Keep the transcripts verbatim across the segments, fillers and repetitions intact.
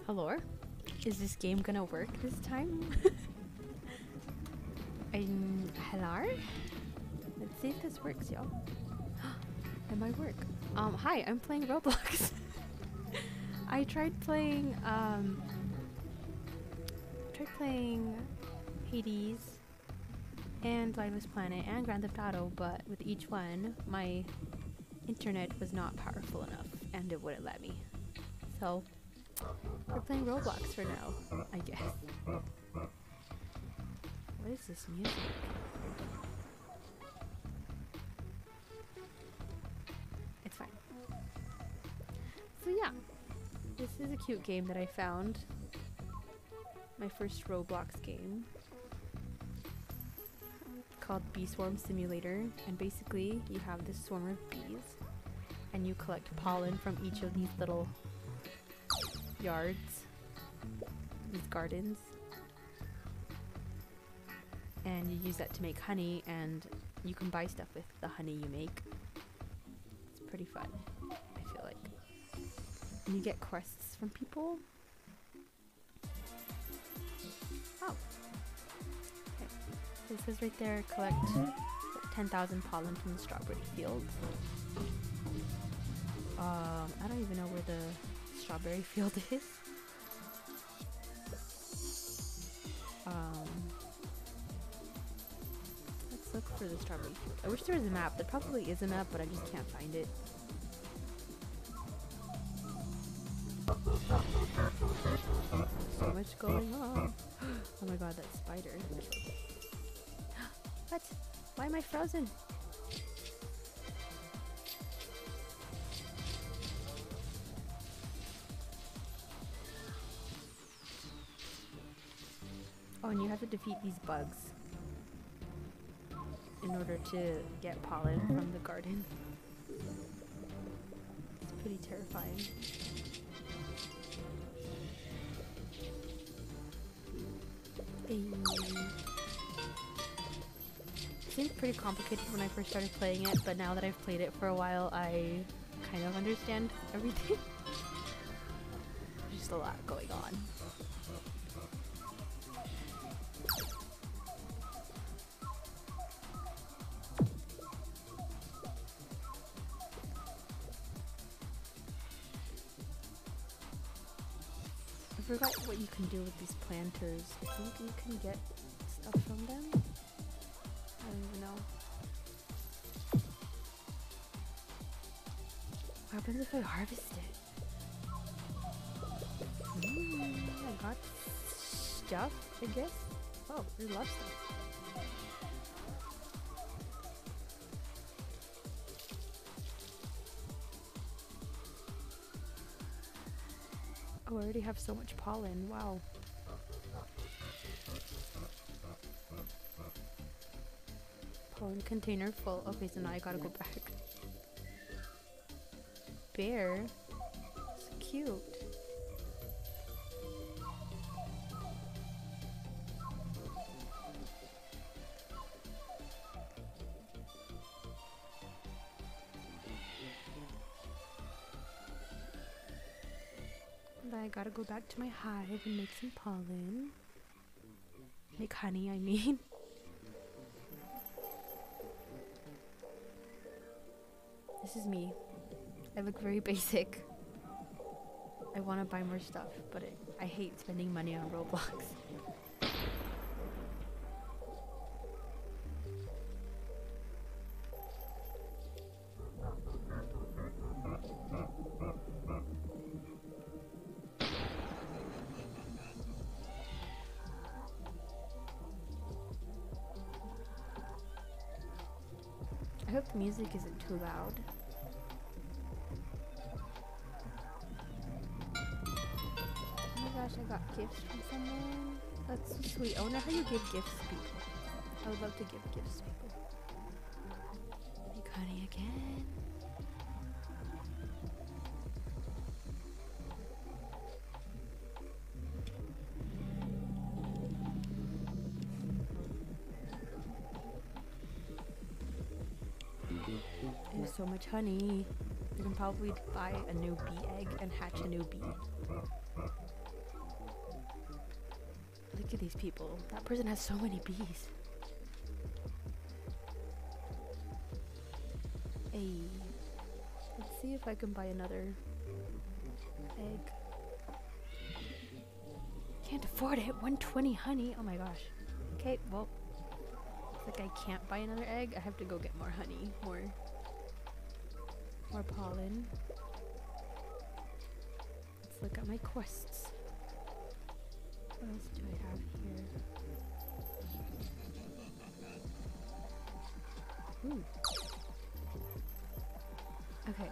Hello? Is this game gonna work this time? I'm... Hello? Let's see if this works, y'all. It might work. Um, hi, I'm playing Roblox. I tried playing, um... tried playing Hades and Lifeless Planet and Grand Theft Auto, but with each one, my internet was not powerful enough and it wouldn't let me. So, we're playing Roblox for now, I guess. What is this music? It's fine. So yeah, this is a cute game that I found. My first Roblox game. Called Bee Swarm Simulator, and basically you have this swarm of bees and you collect pollen from each of these little yards, these gardens, and you use that to make honey, and you can buy stuff with the honey you make. It's pretty fun, I feel like. And you get quests from people. Oh. Okay. So it says right there, collect ten thousand pollen from the strawberry field. Um, I don't even know where the strawberry field is. Um, let's look for the strawberry field. I wish there was a map. There probably is a map, but I just can't find it. So much going on. Oh my god, that spider. What? Why am I frozen? Oh, and you have to defeat these bugs in order to get pollen from the garden. It's pretty terrifying. It seemed pretty complicated when I first started playing it, but now that I've played it for a while, I kind of understand everything. There's just a lot going on. I forgot what you can do with these planters. I think you can get stuff from them? I don't even know. What happens if I harvest it? Mm, I got stuff, I guess? Oh, there's lots of stuff. Oh, I already have so much pollen. Wow. Pollen container full. Okay, so now I gotta go back. Bear? It's cute. I gotta go back to my hive and make some pollen. Make honey, I mean. This is me. I look very basic. I want to buy more stuff, but it, I hate spending money on Roblox. I hope the music isn't too loud. Oh my gosh, I got gifts from someone. That's so sweet. I wonder how you give gifts to people. I would love to give gifts to people. Make honey again. There's so much honey. You can probably buy a new bee egg and hatch a new bee. Look at these people. That person has so many bees. Hey. Let's see if I can buy another egg. Can't afford it. one twenty honey. Oh my gosh. Okay, well, looks like I can't buy another egg. I have to go get more honey, more, more pollen. Let's look at my quests. What else do I have here? Ooh. Okay.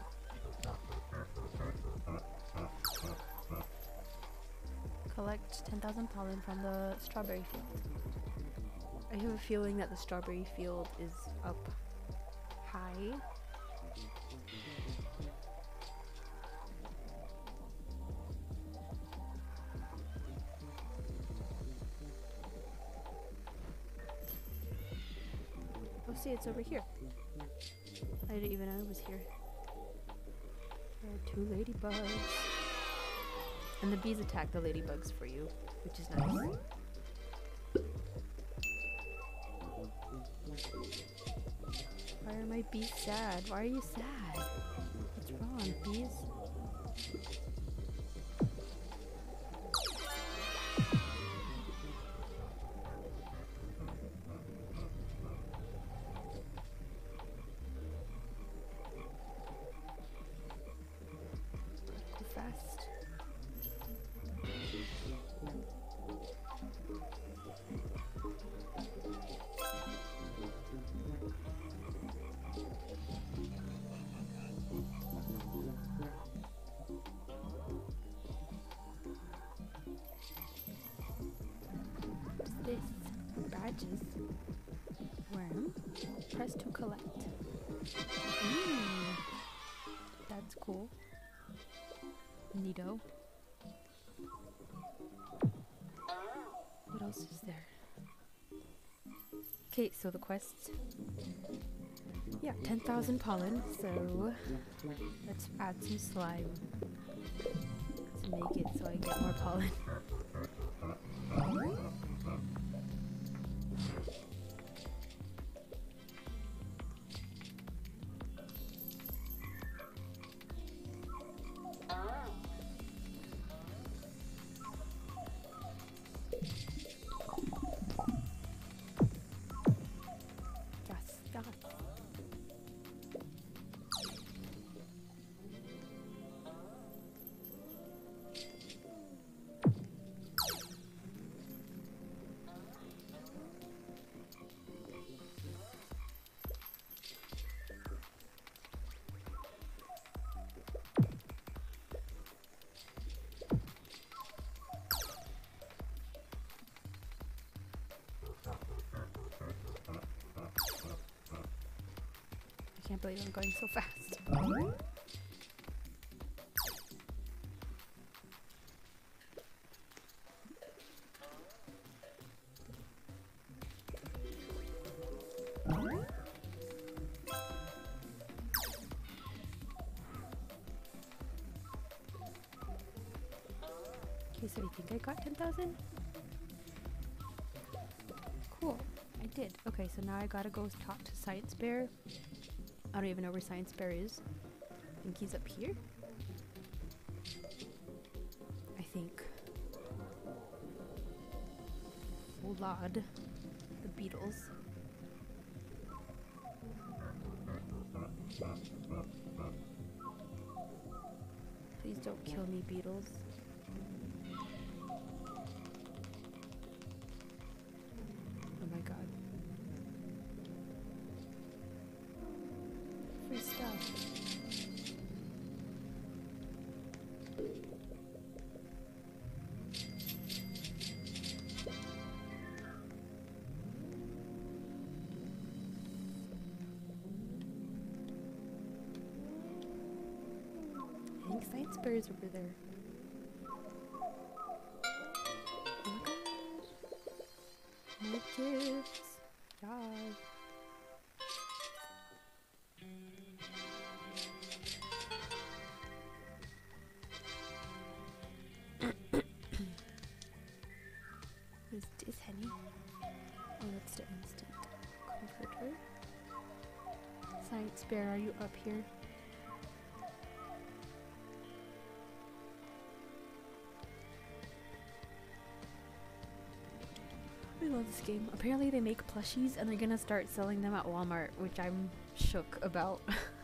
Collect ten thousand pollen from the strawberry field. I have a feeling that the strawberry field is up high. Oh, see, it's over here. I didn't even know it was here. There are two ladybugs. And the bees attack the ladybugs for you, which is nice. Why are my bees sad? Why are you sad? What's wrong, bees? Go fast. This badges. Worm. Press to collect. Mm. That's cool. Neato. What else is there? Okay, so the quests. Yeah, ten thousand pollen, so let's add some slime to make it so I get more pollen. Yes, yes. I can't believe I'm going so fast. Okay, so I think I got ten thousand? Cool, I did. Okay, so now I gotta go talk to Science Bear. I don't even know where Science Bear is. I think he's up here? I think. Oh Lord. The beetles. Please don't kill me, beetles. Oh my god. Free stuff. I think Science Bear is over there. Oh my god. More gifts. Yeah. What is Spare, are you up here? I love this game. Apparently they make plushies and they're gonna start selling them at Walmart, which I'm shook about.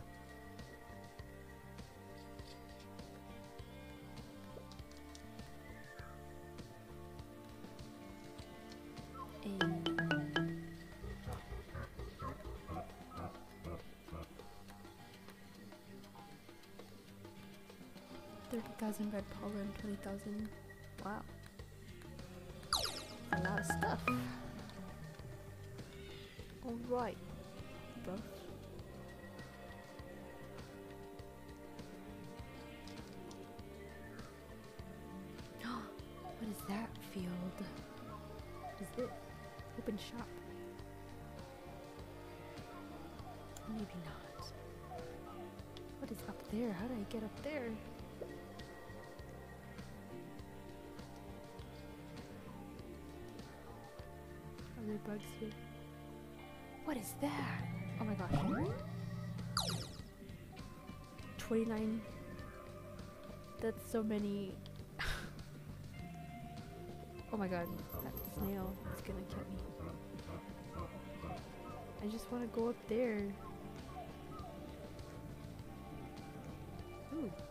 thirty thousand red pollen, twenty thousand. Wow. A lot of stuff. Alright, bro. What is that field? What is this? Open shop. Maybe not. What is up there? How do I get up there? Are there bugs here? What is that? Oh my gosh. twenty-nine. That's so many. Oh my god. That snail is gonna kill me. I just want to go up there. Ooh.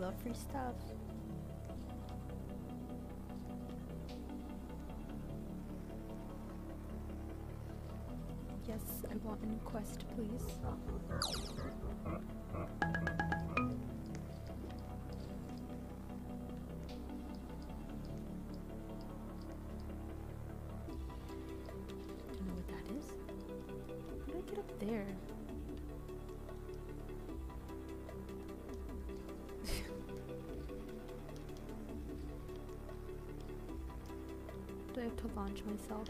love free stuff. Yes, I want a new quest, please. Don't know what that is. How do I get up there? Do I have to launch myself?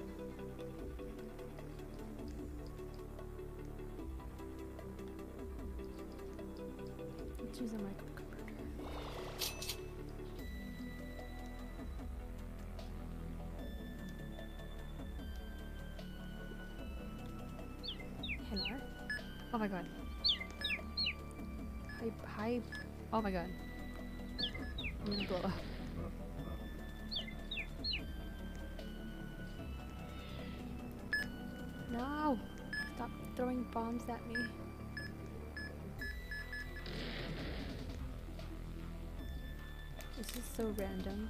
Let's use a microconverter. Hello? Oh my god. Hi, hi. Oh my god. I'm gonna blow up. No! Stop throwing bombs at me. This is so random.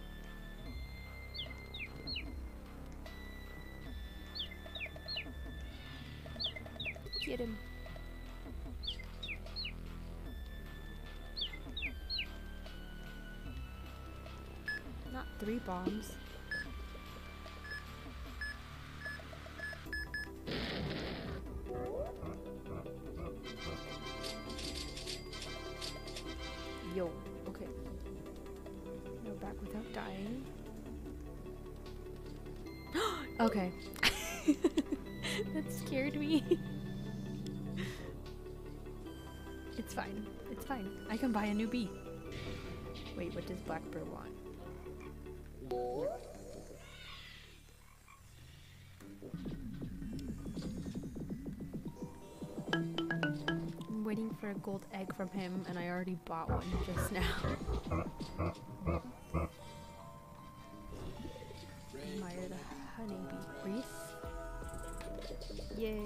Get him. Not three bombs. Yo, okay. No, back without dying. Okay. That scared me. It's fine. It's fine. I can buy a new bee. Wait, what does Blackbird want? I'm waiting for a gold egg from him, and I already bought one just now. Admire the honeybee. Reese? Yay.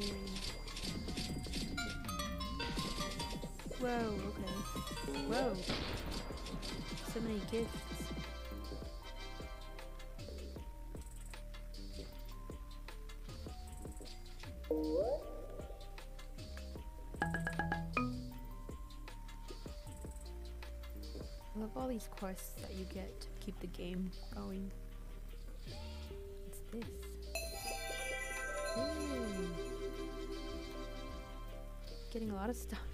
Whoa, okay. Whoa. So many gifts. I love all these quests that you get to keep the game going. What's this? Ooh. Getting a lot of stuff.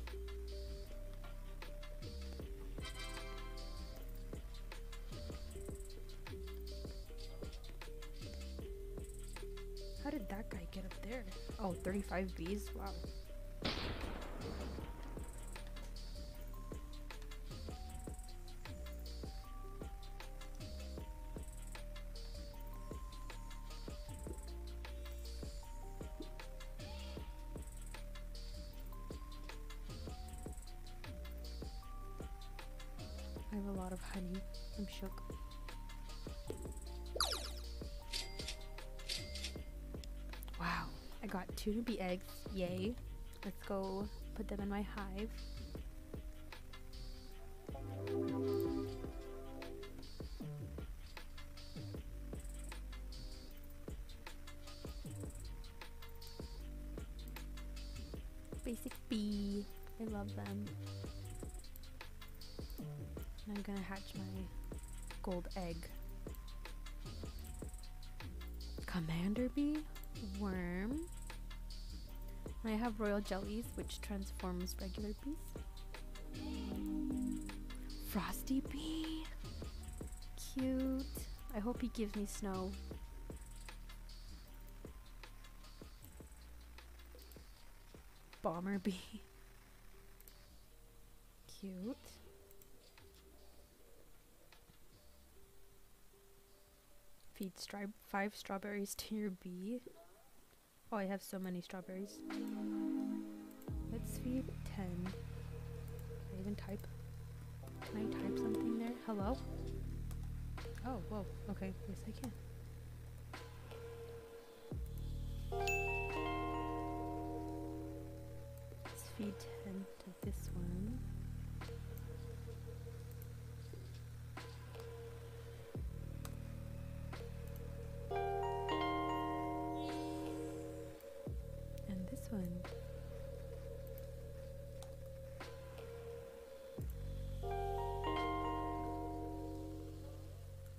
How did that guy get up there? Oh, thirty-five bees? Wow. I have a lot of honey. I'm shook. Wow, I got two newbie eggs. Yay. Let's go put them in my hive. Basic bee. I love them. And I'm gonna hatch my gold egg. Commander bee? Worm. And I have royal jellies, which transforms regular bees. Frosty bee. Cute. I hope he gives me snow. Bomber bee. Cute. Feed stri- five strawberries to your bee. Oh, I have so many strawberries. Let's feed ten. Can I even type? Can I type something there? Hello? Oh, whoa. Okay, yes I can. Let's feed ten to this one.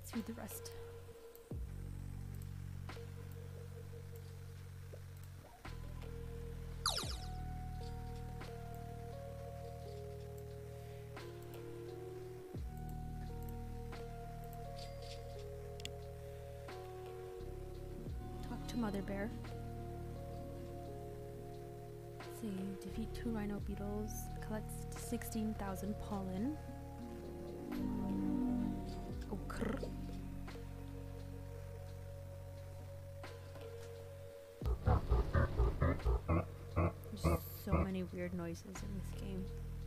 Let's read the rest. Talk to Mother Bear. Let's see, defeat two rhino beetles, collects sixteen thousand pollen. Oh, crrr. There's so many weird noises in this game.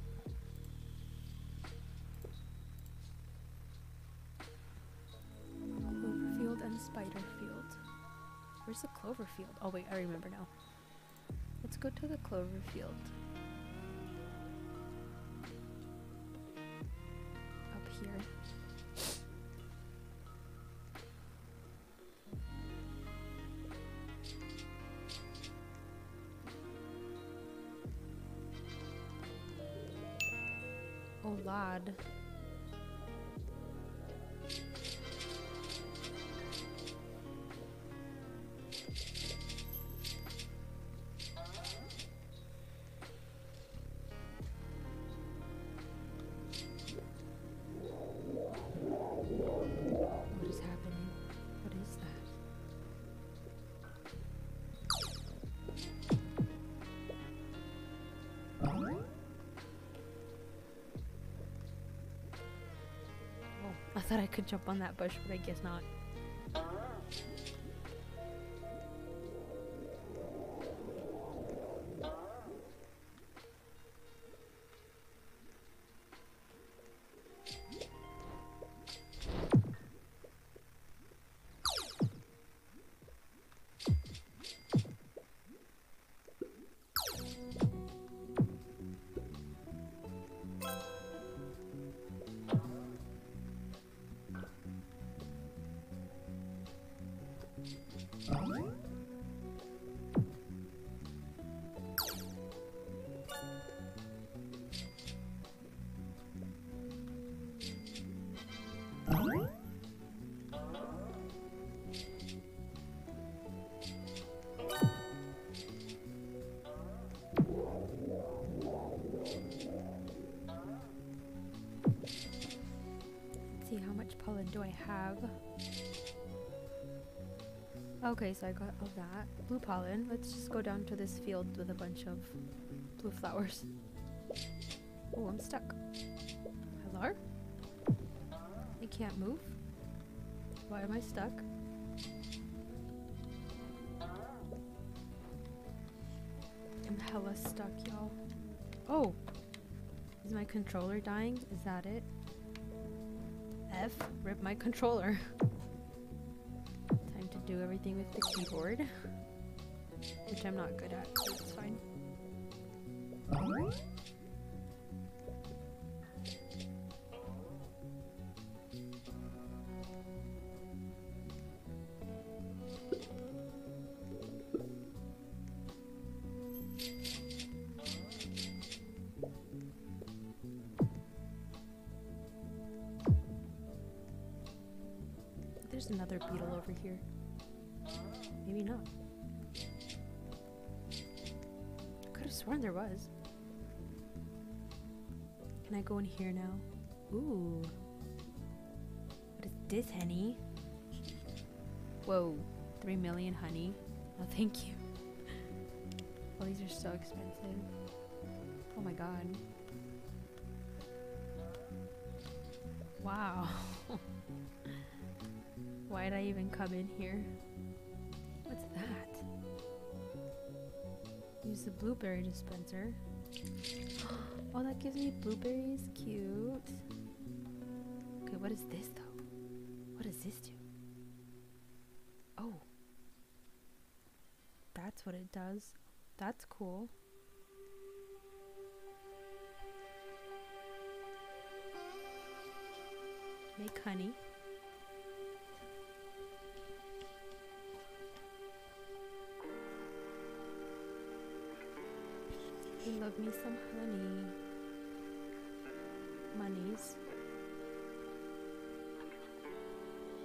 Cloverfield and Spiderfield. Where's the Cloverfield? Oh wait, I remember now. Let's go to the Cloverfield. Up here. Oh lad. What is happening? What is that? I thought I could jump on that bush, but I guess not. See how much pollen do I have? Okay, so I got all that blue pollen. Let's just go down to this field with a bunch of blue flowers. Oh, I'm stuck. Hello? I can't move. Why am I stuck? I'm hella stuck, y'all. Oh! Is my controller dying? Is that it? F, rip my controller. Time to do everything with the keyboard. Which I'm not good at, so it's fine. There's another beetle over here. Maybe not. I could have sworn there was. Can I go in here now? Ooh. What is this, honey? Whoa. Three million honey. No, thank you. Well, these are so expensive. Oh my god. Wow. Why did I even come in here? What's that? Use the blueberry dispenser. Oh, that gives me blueberries. Cute. Okay, what is this though? What does this do? Oh. That's what it does. That's cool. Make honey. I love me some honey. Monies.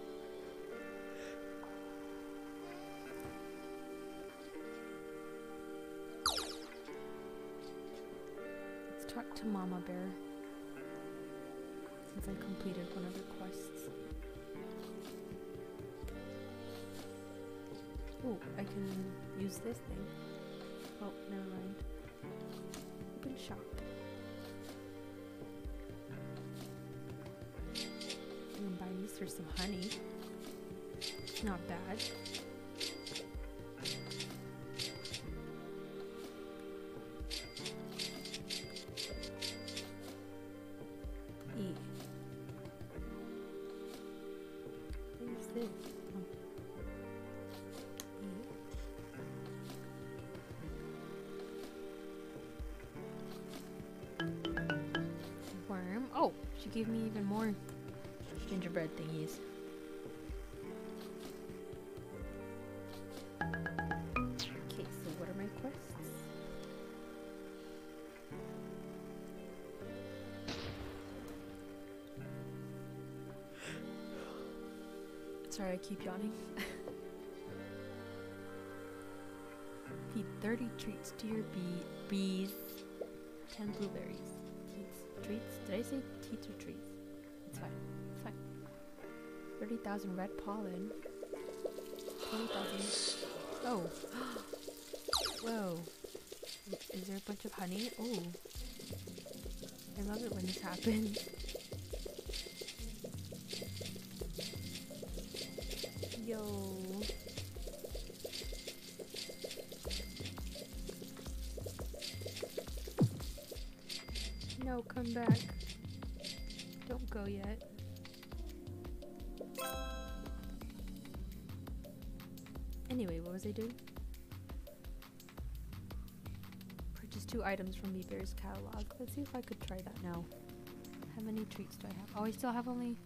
to Mama Bear since I completed one of her quests. Oh, I can use this thing. Oh, never mind. Open shop. I can buy these for some honey. Not bad. E. Where's this? Oh. E. Worm. Oh, she gave me even more gingerbread thingies. Okay, so what are my quests? Sorry, I keep yawning. Feed thirty treats to your bee bees. ten blueberries. Teats. Treats? Did I say teats or treats? It's fine. It's fine. thirty thousand red pollen. twenty thousand. Oh. Whoa. Is there a bunch of honey? Oh. I love it when this happens. Yo. No, come back. Don't go yet. Anyway, what was I doing? Purchase two items from Bee Bear's catalog. Let's see if I could try that now. How many treats do I have? Oh, I still have only...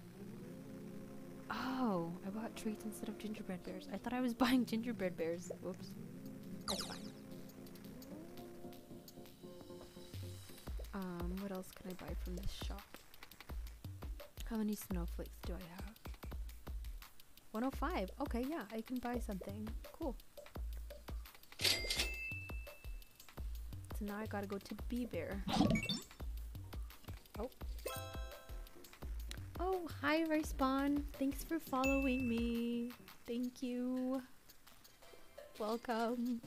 Oh, I bought treats instead of gingerbread bears. I thought I was buying gingerbread bears. Whoops. That's fine. Um, what else can I buy from this shop? How many snowflakes do I have? one oh five. Okay, yeah, I can buy something. Cool. So now I gotta go to Bee Bear. Oh. Oh, hi Respawn. Thanks for following me. Thank you. Welcome.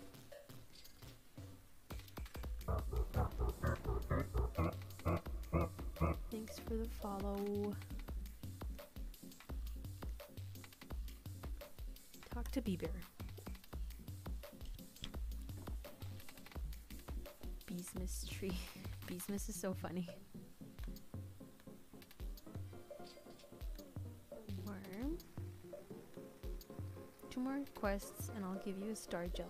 Thanks for the follow. Talk to Bee Bear. Beesmas tree. Beesmas is so funny. Worm. Two more quests and I'll give you a star jelly.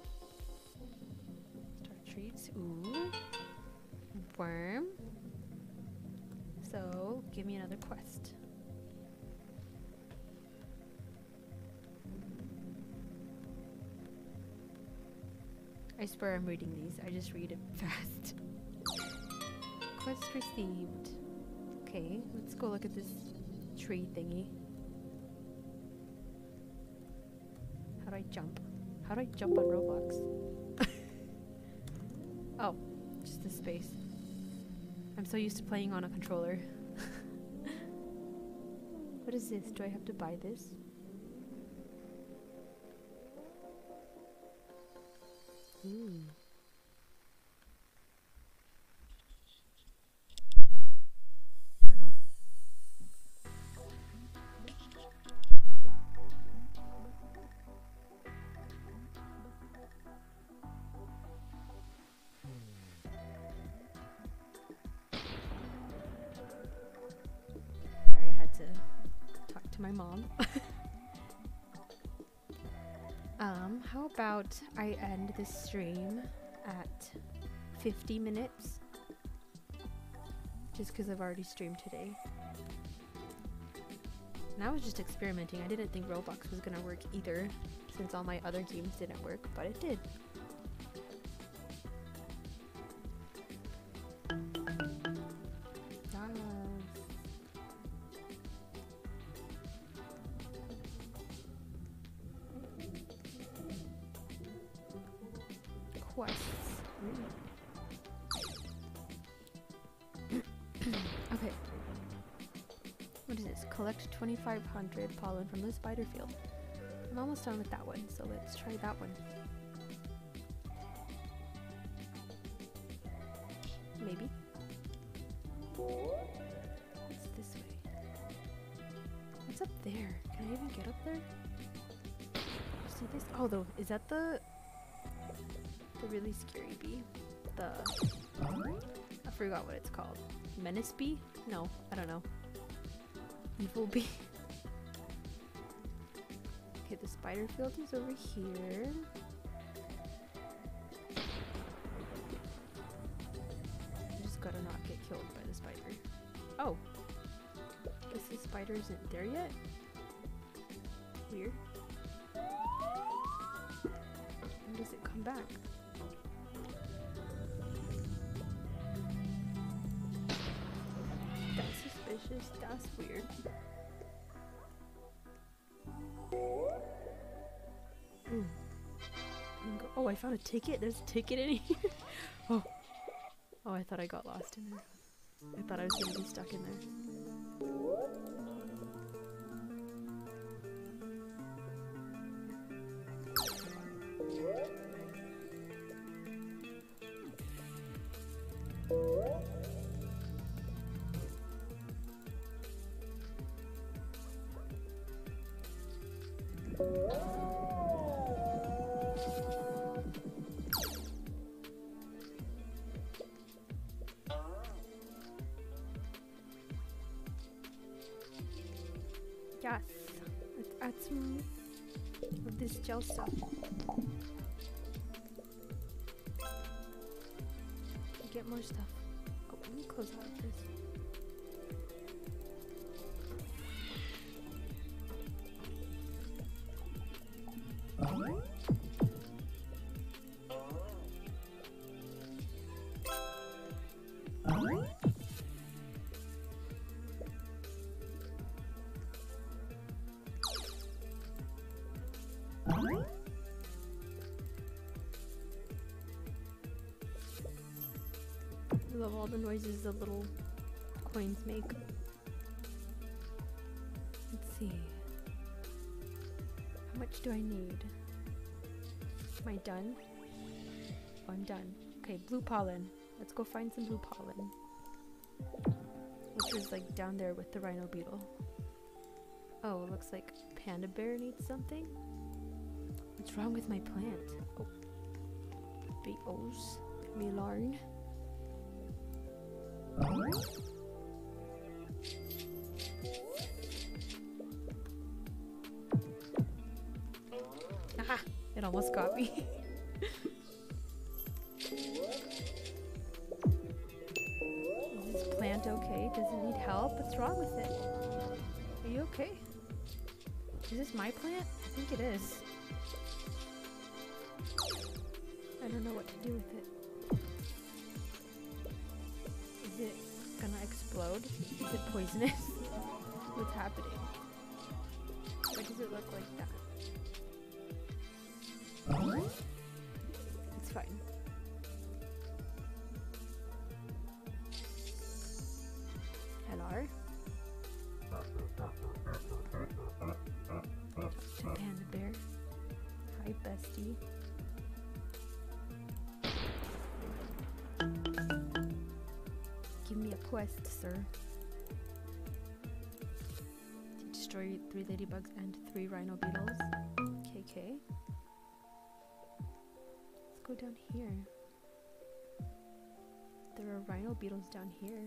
Star treats. Ooh. Worm. So, give me another quest. I swear I'm reading these. I just read it fast. Quest received. Okay, let's go look at this tree thingy. How do I jump? How do I jump on Roblox? Oh, just the space. I'm so used to playing on a controller. What is this? Do I have to buy this? Ooh. I don't know. Sorry, I had to talk to my mom. Um, how about I end this stream at fifty minutes? Just because I've already streamed today. And I was just experimenting. I didn't think Roblox was gonna work either, since all my other games didn't work, but it did. Quests. collect twenty-five hundred pollen from the spider field. I'm almost done with that one, so let's try that one. Maybe. What's this way? What's up there? Can I even get up there? See this? Oh, though, is that the the really scary bee? The I forgot what it's called. Menace bee? No, I don't know. Evil bee. Okay, the spider field is over here. I just gotta not get killed by the spider. Oh, guess the spider isn't there yet? Weird. When does it come back? That's suspicious. That's weird. Ooh. Oh, I found a ticket. There's a ticket in here. Oh. Oh, I thought I got lost in there. I thought I was gonna be stuck in there. Yes, let's add some of this gel stuff. Get more stuff. Oh, let me close out of this. I love all the noises the little coins make. Let's see. How much do I need? Am I done? Oh, I'm done. Okay, blue pollen. Let's go find some blue pollen. Which is like down there with the rhino beetle. Oh, it looks like Panda Bear needs something. What's wrong with my plant? Oh. Beetles. Me learn. Aha! It almost got me. Is this plant okay? Does it need help? What's wrong with it? Are you okay? Is this my plant? I think it is. I don't know what to do with it. Is it gonna explode? Is it poisonous? What's happening? Why does it look like that? It's fine. Hello? Panda Bear. Hi, bestie. Give me a quest, sir. To destroy three ladybugs and three rhino beetles. K K. Let's go down here. There are rhino beetles down here.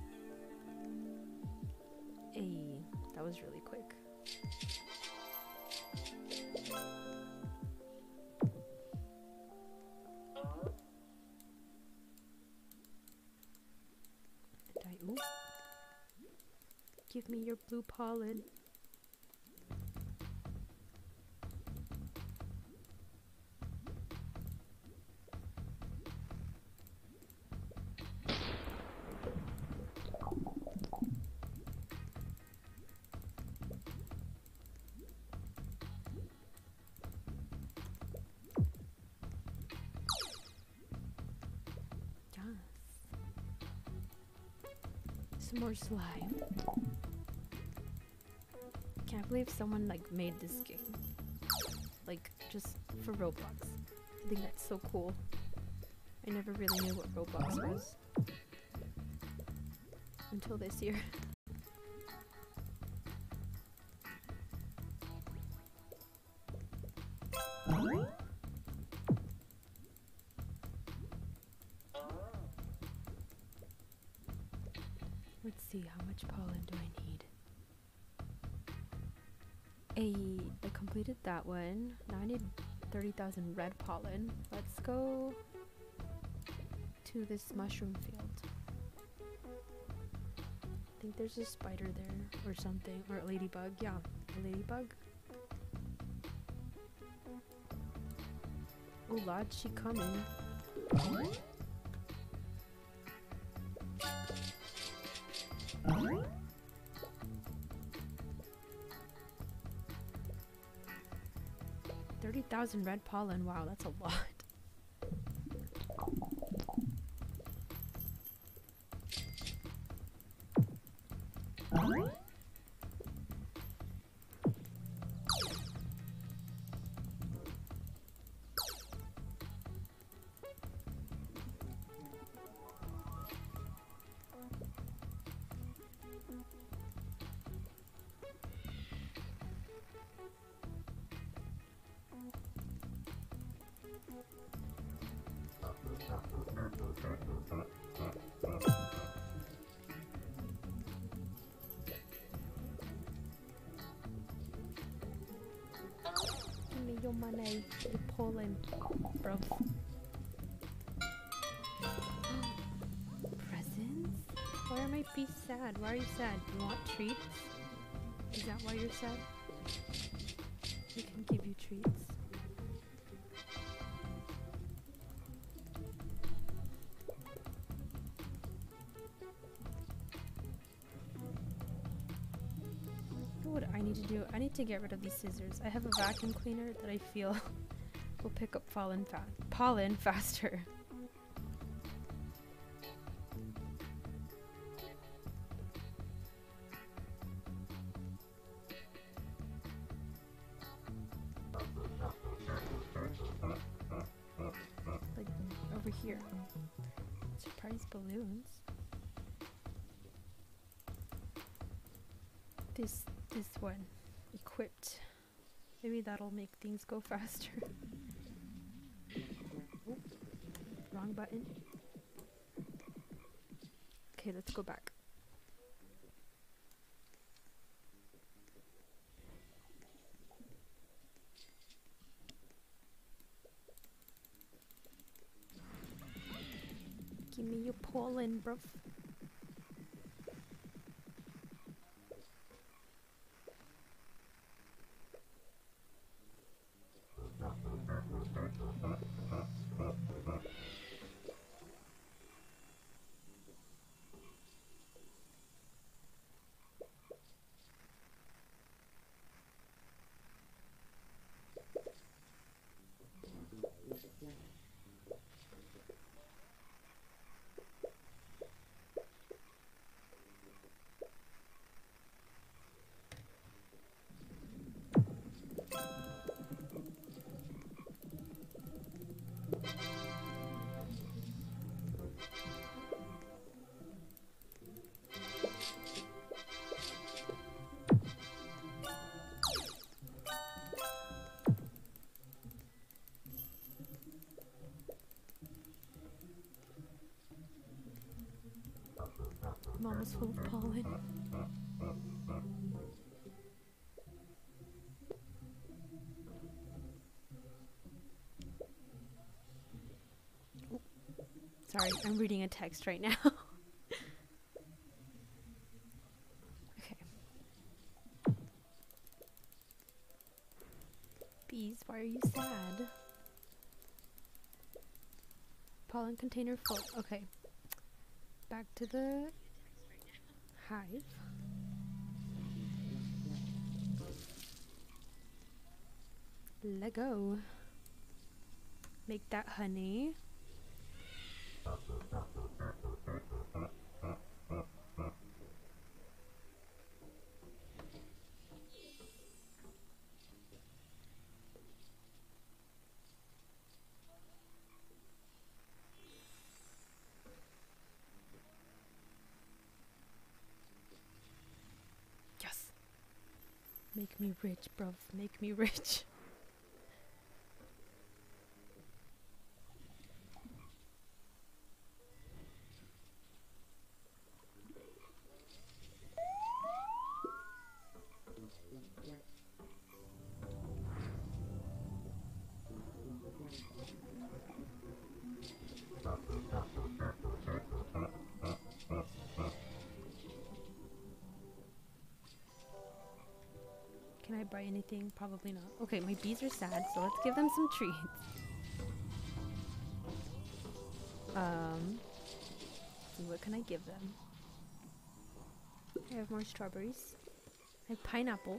Ayy, that was really quick. Ooh. Give me your blue pollen. Some more slime. can't believe someone like made this game. Like just for Roblox. I think that's so cool. I never really knew what Roblox was until this year. Let's see, how much pollen do I need? A, I completed that one. Now I need thirty thousand red pollen. Let's go to this mushroom field. I think there's a spider there or something, or a ladybug. Yeah, a ladybug. Oh lord, she coming. thirty thousand red pollen, wow, that's a lot. Give me your money, your pollen, bro. Presents? Why am I be sad? Why are you sad? You want treats? Is that why you're sad? We can give you treats. What do I need to do? I need to get rid of these scissors. I have a vacuum cleaner that I feel will pick up pollen, fa pollen faster. Like over here. Surprise balloons. This this one equipped. Maybe that'll make things go faster. Oh, wrong button. Okay, let's go back. Give me your pollen, bruv. I'm almost full of pollen. Ooh. Sorry, I'm reading a text right now. Okay. Bees, why are you sad? Pollen container full. Okay. Back to the hive. Let go. Make that honey. Make me rich, bruv. Make me rich. Can I buy anything? Probably not. Okay, my bees are sad, so let's give them some treats. Um, let's see, what can I give them? I have more strawberries. I have pineapple.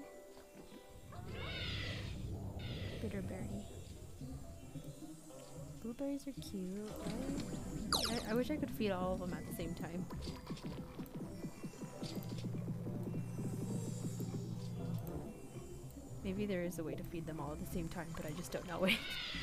Bitterberry. Blueberries are cute. I, I, I wish I could feed all of them at the same time. Maybe there is a way to feed them all at the same time, but I just don't know it.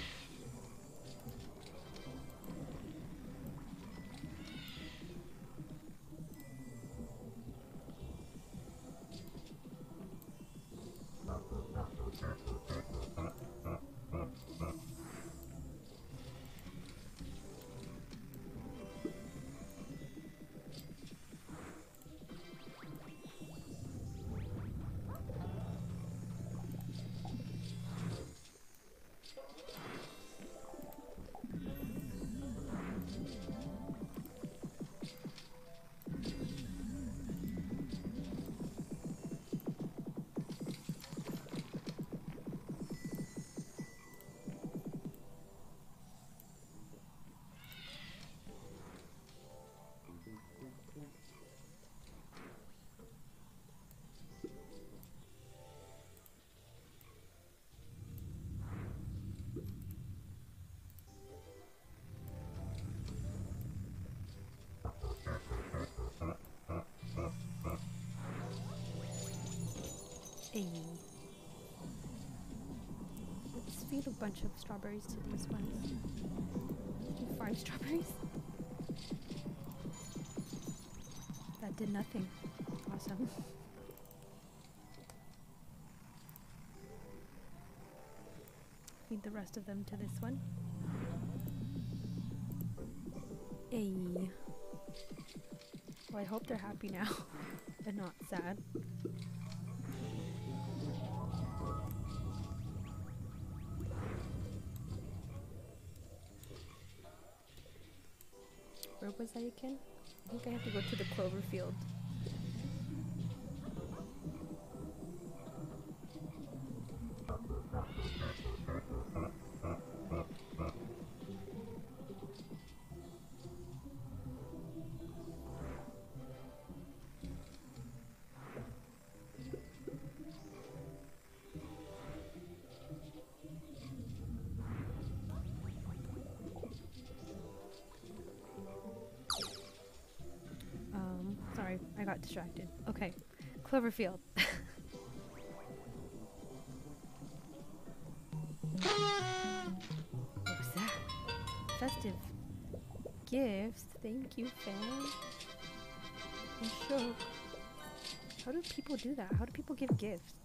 Hey. Let's feed a bunch of strawberries to these ones. Do five strawberries? That did nothing. Awesome. Feed the rest of them to this one. Hey. Well, I hope they're happy now and not sad. Where was I again? I think I have to go to the clover field. Sorry, I got distracted. Okay, Cloverfield. What was that? Festive gifts. Thank you, fam. I'm shook. How do people do that? How do people give gifts?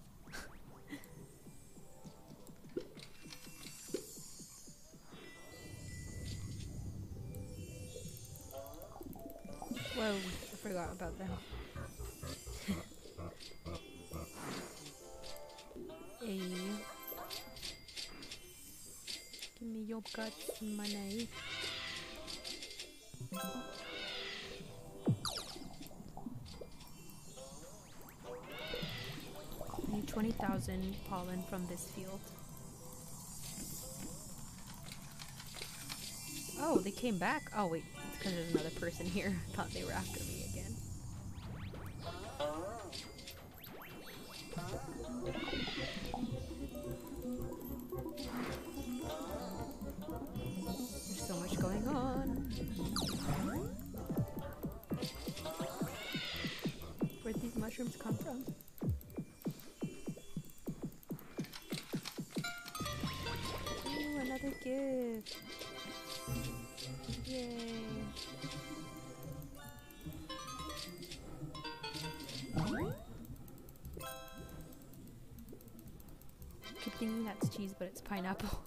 Whoa. Forgot about them. Hey. Give me your guts and money. I need twenty thousand pollen from this field. Oh, they came back? Oh wait, it's because there's another person here. I thought they were after me again. There's so much going on. Where'd these mushrooms come from? Ooh, another gift. Yay. keep thinking that's cheese, but it's pineapple.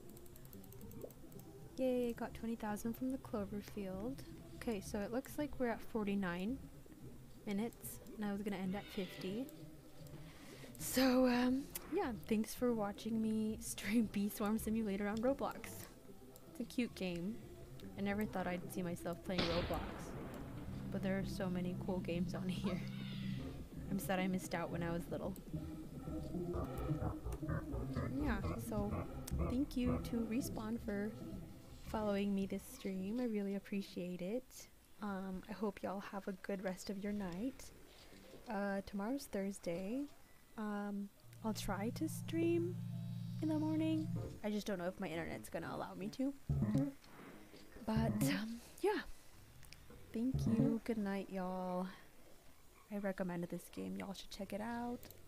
Yay, got twenty thousand from the clover field. Okay, so it looks like we're at forty-nine minutes, and I was gonna end at fifty. So, um, yeah, thanks for watching me stream Bee Swarm Simulator on Roblox. It's a cute game. I never thought I'd see myself playing Roblox, but there are so many cool games on here. I'm sad I missed out when I was little. Yeah, so thank you to Respawn for following me this stream. I really appreciate it. Um, I hope y'all have a good rest of your night. Uh, tomorrow's Thursday. Um, I'll try to stream in the morning. I just don't know if my internet's gonna allow me to. But, um, yeah. Thank you. Good night, y'all. I recommended this game. Y'all should check it out.